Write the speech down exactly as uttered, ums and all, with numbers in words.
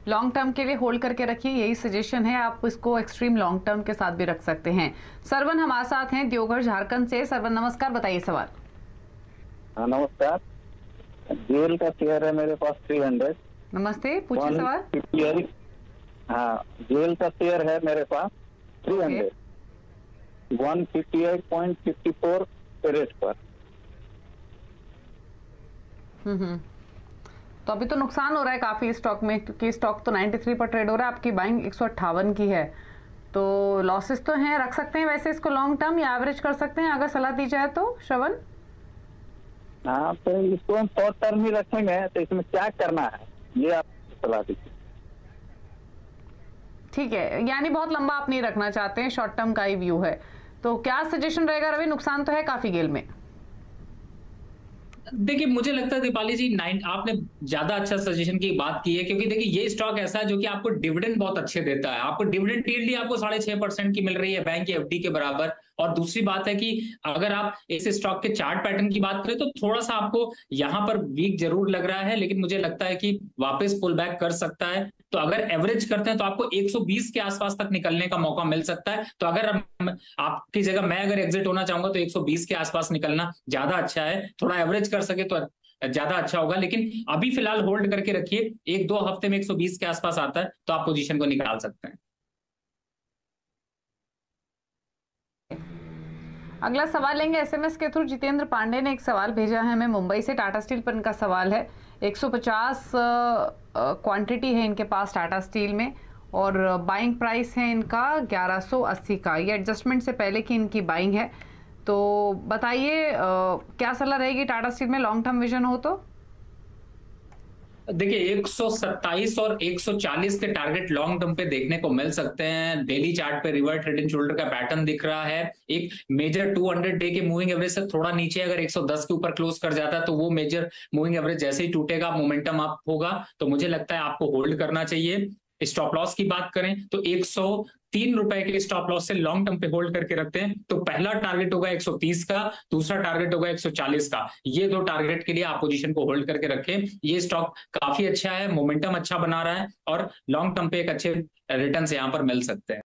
Long term के लिए hold करके रखिए, यही सजेशन है। आप इसको एक्सट्रीम लॉन्ग टर्म के साथ भी रख सकते हैं। सरवन हमारे साथ हैं देवघर झारखंड से। सरवन नमस्कार, बताइए सवाल। हाँ नमस्कार। जेल का शेयर है मेरे पास थ्री हंड्रेड। नमस्ते, पूछिए वन सवाल। Fifty eight. हाँ, जेल का शेयर है मेरे पास three okay. Hundred one fifty eight point fifty four rate पर। हम्म हम्म तो अभी तो नुकसान हो रहा है काफी स्टॉक में, क्योंकि स्टॉक तो तिरानवे पर ट्रेड हो रहा है, आपकी बाइंग एक सौ अट्ठावन की है, तो लॉसेस तो हैं। रख सकते हैं वैसे इसको लॉन्ग टर्म, या एवरेज कर सकते हैं अगर सलाह दी जाए तो। श्रवण, हाँ, तो इसको हम शॉर्ट टर्म ही रखेंगे, तो इसमें क्या करना है ये आप सलाह दीजिए। ठीक है, यानी बहुत लंबा आप नहीं रखना चाहते हैं, शॉर्ट टर्म का ही व्यू है। तो क्या सजेशन रहेगा रवि? नुकसान तो है काफी गेल में। देखिए, मुझे लगता है दीपाली जी, नाइन आपने ज्यादा अच्छा सजेशन की बात की है, क्योंकि देखिए ये स्टॉक ऐसा है जो कि आपको डिविडेंड बहुत अच्छे देता है। आपको डिविडेंड यील्ड ही आपको साढ़े छह परसेंट की मिल रही है, बैंक की एफडी के बराबर। और दूसरी बात है कि अगर आप इस स्टॉक के चार्ट पैटर्न की बात करें तो थोड़ा सा आपको यहां पर वीक जरूर लग रहा है, लेकिन मुझे लगता है कि वापस पुल बैक कर सकता है। तो अगर एवरेज करते हैं तो आपको एक सौ बीस के आसपास तक निकलने का मौका मिल सकता है। तो अगर हम, आपकी जगह मैं अगर एग्जिट होना चाहूंगा तो एक सौ बीस के आसपास निकलना ज्यादा अच्छा है। थोड़ा एवरेज कर सके तो ज्यादा अच्छा होगा, लेकिन अभी फिलहाल होल्ड करके रखिए। एक दो हफ्ते में एक सौ बीस के आसपास आता है तो आप पोजीशन को निकाल सकते हैं। अगला सवाल लेंगे एसएमएस के थ्रू। जितेंद्र पांडे ने एक सवाल भेजा है हमें मुंबई से। टाटा स्टील पर इनका सवाल है। एक सौ पचास क्वांटिटी है इनके पास टाटा स्टील में, और बाइंग प्राइस है इनका ग्यारह सौ अस्सी का। ये एडजस्टमेंट से पहले की इनकी बाइंग है। तो बताइए क्या सलाह रहेगी टाटा स्टील में, लॉन्ग टर्म विजन हो तो। देखिए, एक सौ सत्ताईस और एक सौ चालीस के टारगेट लॉन्ग टर्म पे देखने को मिल सकते हैं। डेली चार्ट पे रिवर्ट हेड एंड शोल्डर का पैटर्न दिख रहा है। एक मेजर दो सौ डे के मूविंग एवरेज से थोड़ा नीचे अगर एक सौ दस के ऊपर क्लोज कर जाता है तो वो मेजर मूविंग एवरेज जैसे ही टूटेगा, मोमेंटम अप होगा। तो मुझे लगता है आपको होल्ड करना चाहिए। स्टॉप लॉस की बात करें तो एक सौ तीन रुपए के स्टॉप लॉस से लॉन्ग टर्म पे होल्ड करके रखते हैं तो पहला टारगेट होगा एक सौ तीस का, दूसरा टारगेट होगा एक सौ चालीस का। ये दो टारगेट के लिए आप पोजीशन को होल्ड करके रखें। ये स्टॉक काफी अच्छा है, मोमेंटम अच्छा बना रहा है और लॉन्ग टर्म पे एक अच्छे रिटर्न यहां पर मिल सकते हैं।